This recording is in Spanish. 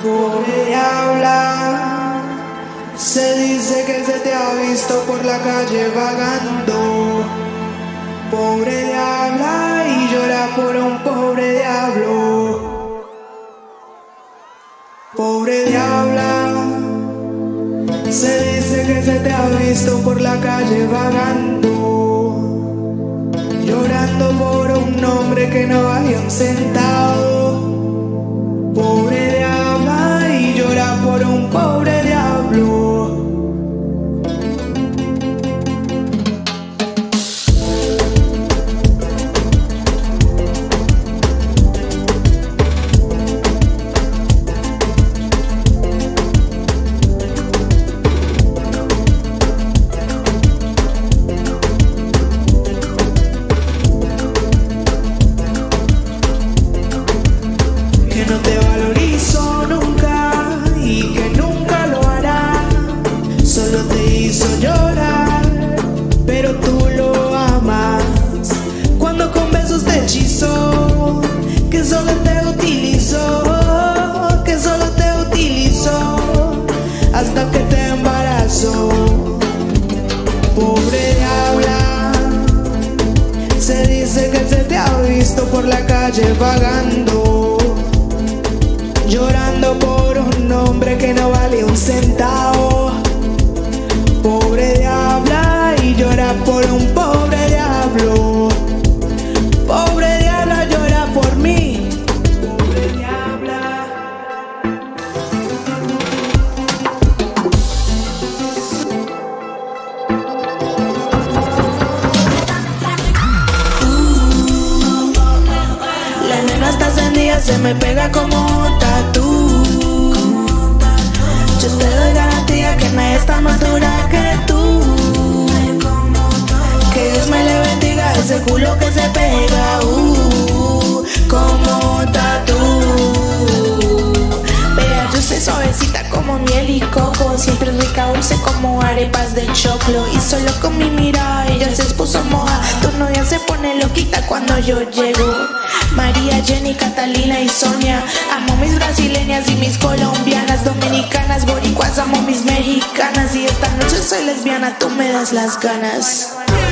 Pobre diabla, se dice que se te ha visto por la calle vagando. Pobre diabla, y llora por un pobre diablo. Pobre diabla, se dice que se te ha visto por la calle vagando, llorando por un hombre que no vale un centavo. Pobre diabla, y llora por un pobre diablo. Que no te valorizó nunca y que nunca lo hará. Solo te hizo llorar, pero tú lo amas. Cuando con besos te hechizó, que solo te utilizó, que solo te utilizó, hasta que te embarazó. Pobre diabla, se dice que se te ha visto por la calle vagando, llorando por un hombre que no vale un centavo. Pobre diabla, y llora por un pobre diablo. Pobre diabla, llora por mí. Pobre diabla. La nena está encendida, se me pega como tatú. Yo te doy garantía que nadie está más dura que tú. Que Dios me le bendiga ese culo que se pega, como tatú. Vea, yo soy suavecita como miel y coco, siempre rica, dulce como arepas de choclo. Y solo con mi mirada ella se expuso moja. Tu novia se pone loquita cuando yo llego. María, Jenny, Catalina y Sonia. Amo mis brasileñas y mis colombianas, dominicanas, boricuas, amo mis mexicanas. Y esta noche soy lesbiana, tú me das las ganas.